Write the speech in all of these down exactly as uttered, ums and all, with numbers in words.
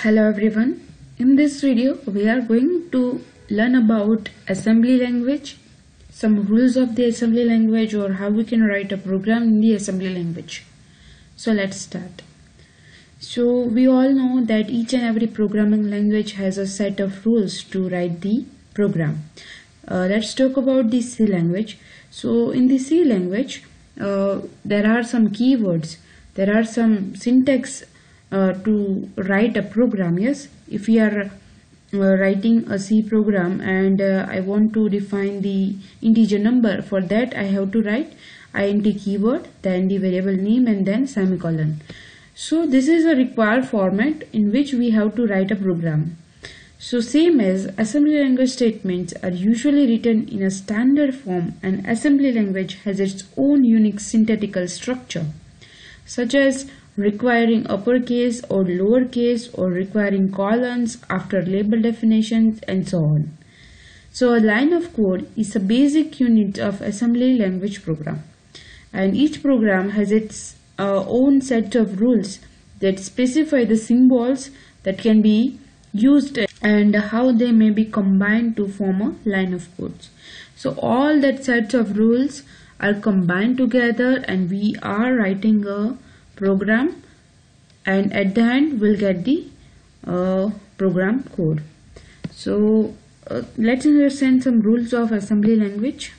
Hello everyone, in this video we are going to learn about assembly language, some rules of the assembly language, or how we can write a program in the assembly language. So let's start. So we all know that each and every programming language has a set of rules to write the program. Uh, let's talk about the C language. So in the C language uh, there are some keywords, there are some syntax Uh, to write a program. Yes, if we are uh, writing a C program and uh, I want to define the integer number, for that I have to write int keyword, then the variable name, and then semicolon. So this is a required format in which we have to write a program. So same as assembly language statements are usually written in a standard form, and assembly language has its own unique syntactical structure, such as requiring uppercase or lowercase, or requiring colons after label definitions, and so on. So a line of code is a basic unit of assembly language program, and each program has its uh, own set of rules that specify the symbols that can be used and how they may be combined to form a line of codes. So all that sets of rules are combined together and we are writing a program, and at the end we'll get the uh, program code. So uh, let's understand some rules of assembly language.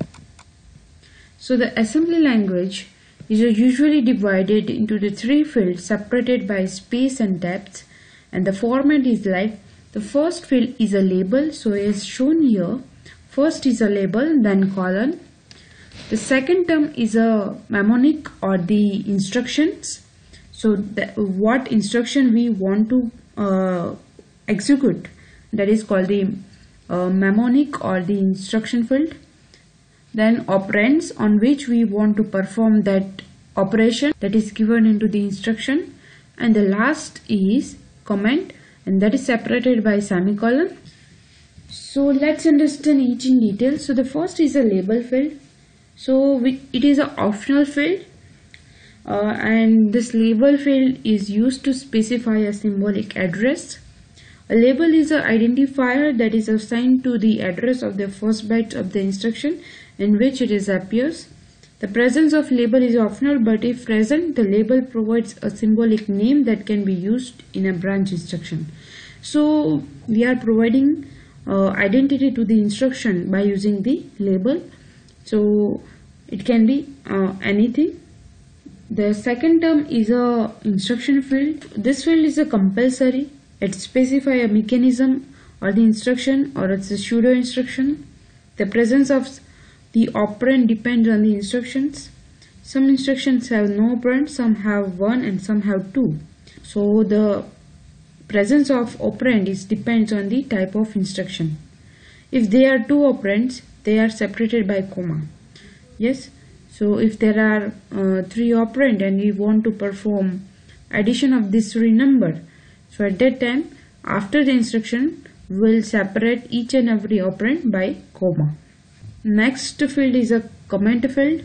So the assembly language is usually divided into the three fields separated by space and depth, and the format is like: the first field is a label, so as shown here, first is a label, then colon. The second term is a mnemonic or the instructions, so that what instruction we want to uh, execute, that is called the uh, mnemonic or the instruction field. Then operands on which we want to perform that operation that is given into the instruction, and the last is comment, and that is separated by semicolon. So let's understand each in detail. So the first is a label field. So we, it is an optional field uh, and this label field is used to specify a symbolic address. A label is an identifier that is assigned to the address of the first byte of the instruction in which it is appears. The presence of label is optional, but if present, the label provides a symbolic name that can be used in a branch instruction. So we are providing uh, identity to the instruction by using the label. So it can be uh, anything. The second term is a instruction field. This field is a compulsory. It specifies a mechanism or the instruction, or it's a pseudo instruction. The presence of the operand depends on the instructions. Some instructions have no operand, some have one, and some have two. So the presence of operand is depends on the type of instruction. If there are two operands, they are separated by comma. Yes, so if there are uh, three operand and we want to perform addition of this three number, so at that time after the instruction we'll separate each and every operand by comma. Next field is a comment field.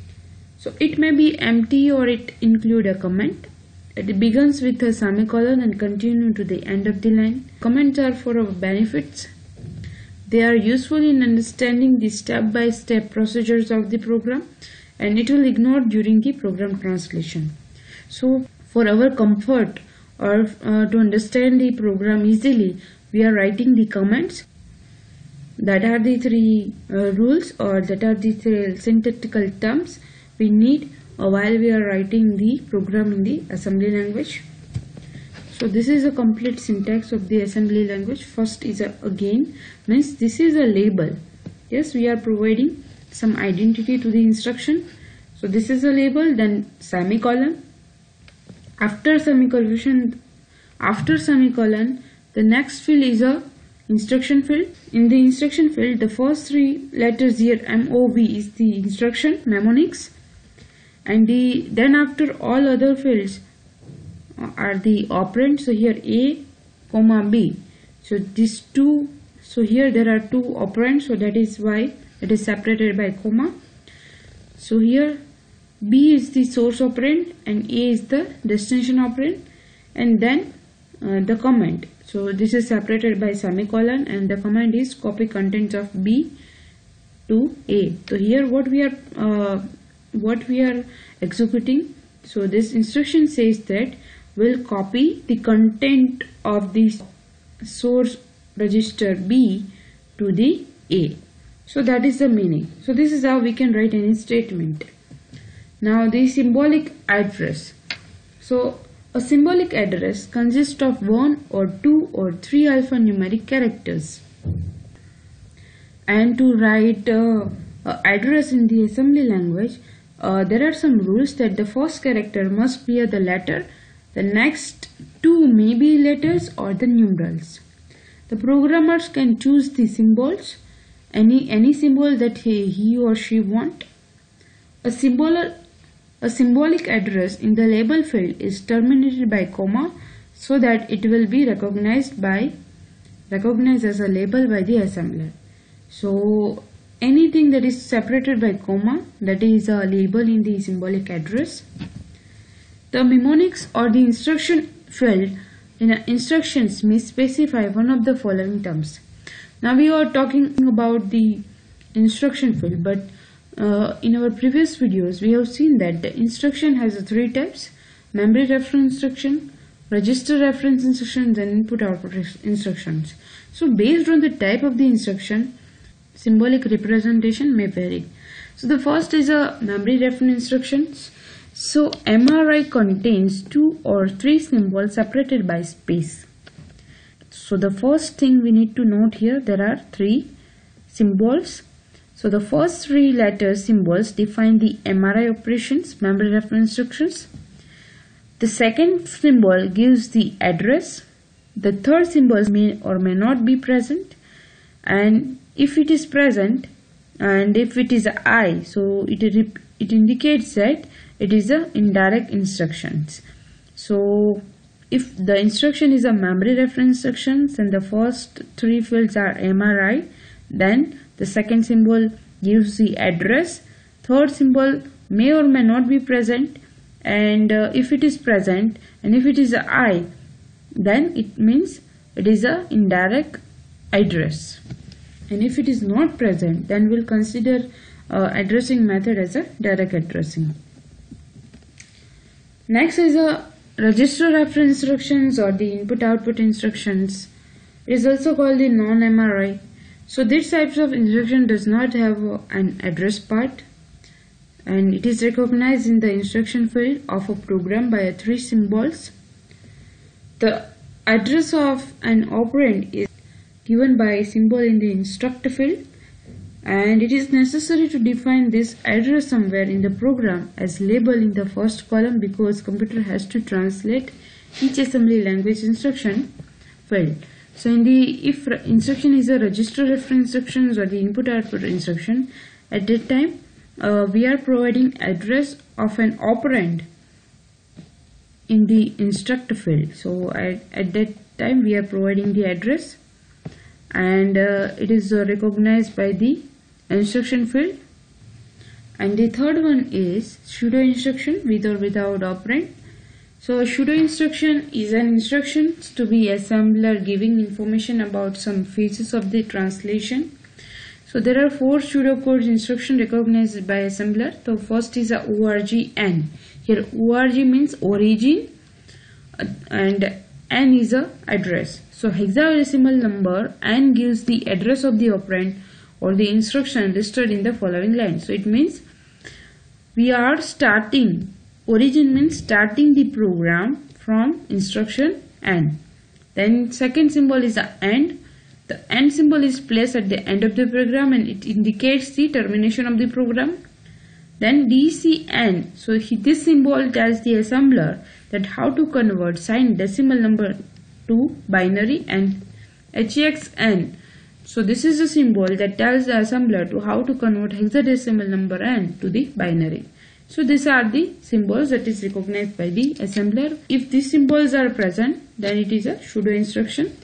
So it may be empty or it include a comment. It begins with a semicolon and continue to the end of the line. Comments are for our benefits. They are useful in understanding the step-by-step procedures of the program, and it will ignore during the program translation. So for our comfort, or uh, to understand the program easily, we are writing the comments. That are the three uh, rules, or that are the three syntactical terms we need uh, while we are writing the program in the assembly language. So this is a complete syntax of the assembly language. First is a, again means this is a label. Yes, we are providing some identity to the instruction. So this is a label, then semicolon. After semicolon, after semicolon, the next field is a instruction field. In the instruction field, the first three letters here, M O V, is the instruction mnemonics, and the then after all other fields are the operands. So here A comma B, so these two, so here there are two operands, so that is why it is separated by comma. So here B is the source operand and A is the destination operand, and then uh, the command. So this is separated by semicolon, and the command is copy contents of B to A. So here what we are uh, what we are executing. So this instruction says that we'll copy the content of the source register B to the A. So that is the meaning. So this is how we can write any statement. Now the symbolic address. So a symbolic address consists of one or two or three alphanumeric characters. And to write uh, uh, address in the assembly language, uh, there are some rules that the first character must be the letter, the next two may be letters or the numerals. The programmers can choose the symbols, any any symbol that he, he or she want. A symbol a symbolic address in the label field is terminated by comma so that it will be recognized by recognized as a label by the assembler. So anything that is separated by comma, that is a label in the symbolic address. The mnemonics or the instruction field in instructions may specify one of the following terms. Now we are talking about the instruction field, but uh, in our previous videos we have seen that the instruction has three types: memory reference instruction, register reference instructions, and input output instructions. So based on the type of the instruction, symbolic representation may vary. So the first is a memory reference instructions. So M R I contains two or three symbols separated by space. So the first thing we need to note here, there are three symbols. So the first three letter symbols define the M R I operations, memory reference instructions. The second symbol gives the address. The third symbol may or may not be present, and if it is present and if it is I, so it it indicates that it is a indirect instructions. So if the instruction is a memory reference instructions and the first three fields are M R I, then the second symbol gives the address, third symbol may or may not be present, and uh, if it is present and if it is a I, then it means it is a indirect address, and if it is not present, then we'll consider uh, addressing method as a direct addressing. Next is a register reference instructions or the input output instructions. It is also called the non-M R I. So this types of instruction does not have an address part, and it is recognized in the instruction field of a program by three symbols. The address of an operand is given by a symbol in the instruct field, and it is necessary to define this address somewhere in the program as label in the first column, because computer has to translate each assembly language instruction field. So in the if instruction is a register reference instructions or the input output instruction, at that time uh, we are providing address of an operand in the instruct field. So at, at that time we are providing the address, and uh, it is uh, recognized by the instruction field. And the third one is pseudo instruction, with or without operand. So a pseudo instruction is an instruction to be assembler giving information about some phases of the translation. So there are four pseudocode instruction recognized by assembler. So first is a O R G N. Here O R G means origin uh, and N is a address. So hexadecimal number N gives the address of the operand or the instruction listed in the following line. So it means we are starting, origin means starting the program from instruction N. Then second symbol is the end. The end symbol is placed at the end of the program and it indicates the termination of the program. Then D C N, so he, this symbol tells the assembler that how to convert signed decimal number to binary, and H X N, so this is a symbol that tells the assembler to how to convert hexadecimal number N to the binary. So these are the symbols that is recognized by the assembler. If these symbols are present, then it is a pseudo instruction.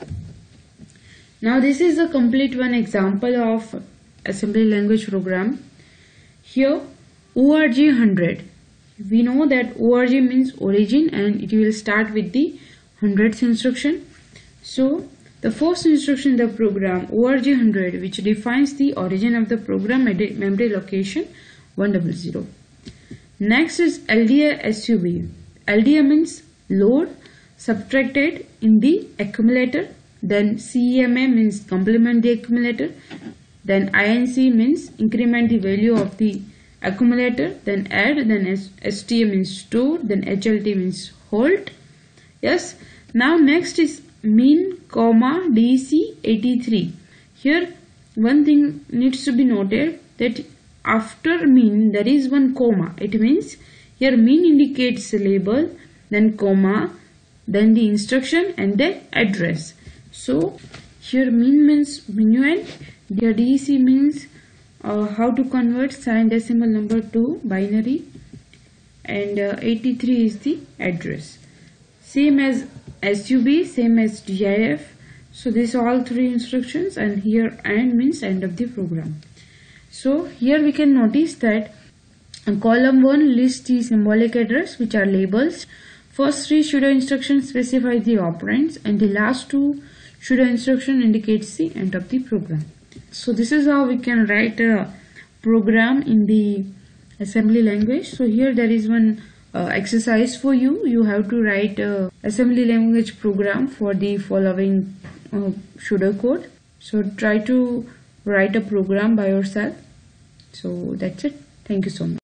Now this is a complete one example of assembly language program. Here O R G one hundred, we know that O R G means origin and it will start with the hundredth instruction. So the first instruction in the program org one hundred, which defines the origin of the program at memory location one hundred. Next is L D A S U B. L D A means load subtracted in the accumulator. Then C E M A means complement the accumulator. Then I N C means increment the value of the accumulator. Then add. Then S T A means store. Then H L T means hold. Yes. Now next is min, comma, D C eighty-three. Here one thing needs to be noted, that after min there is one comma. It means here min indicates the label, then comma, then the instruction and the address. So here min means minuend, here D C means uh, how to convert signed decimal number to binary, and uh, eighty-three is the address. Same as S U B, same as D I F. So these are all three instructions, and here AND means end of the program. So here we can notice that column one lists the symbolic address, which are labels. First three pseudo instructions specify the operands, and the last two pseudo instruction indicates the end of the program. So this is how we can write a program in the assembly language. So here there is one uh, exercise for you. You have to write a assembly language program for the following uh, pseudocode. So try to write a program by yourself. So that's it. Thank you so much.